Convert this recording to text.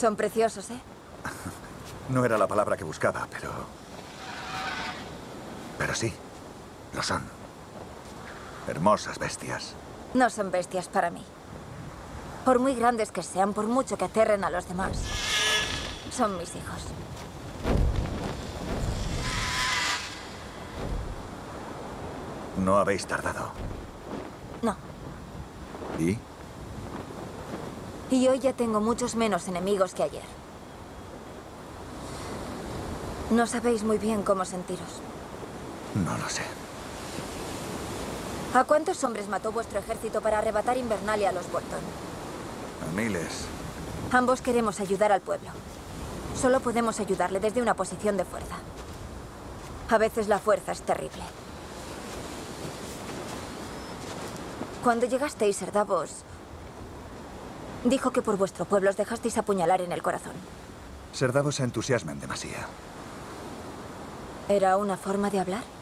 Son preciosos, ¿eh? No era la palabra que buscaba, pero... Pero sí, lo son. Hermosas bestias. No son bestias para mí. Por muy grandes que sean, por mucho que aterren a los demás, son mis hijos. No habéis tardado. No. ¿Y? Y hoy ya tengo muchos menos enemigos que ayer. No sabéis muy bien cómo sentiros. No lo sé. ¿A cuántos hombres mató vuestro ejército para arrebatar Invernalia a los Bolton? A miles. Ambos queremos ayudar al pueblo. Solo podemos ayudarle desde una posición de fuerza. A veces la fuerza es terrible. Cuando llegasteis, Ser Davos dijo que por vuestro pueblo os dejasteis apuñalar en el corazón. Ser Davos se entusiasma en demasía. ¿Era una forma de hablar?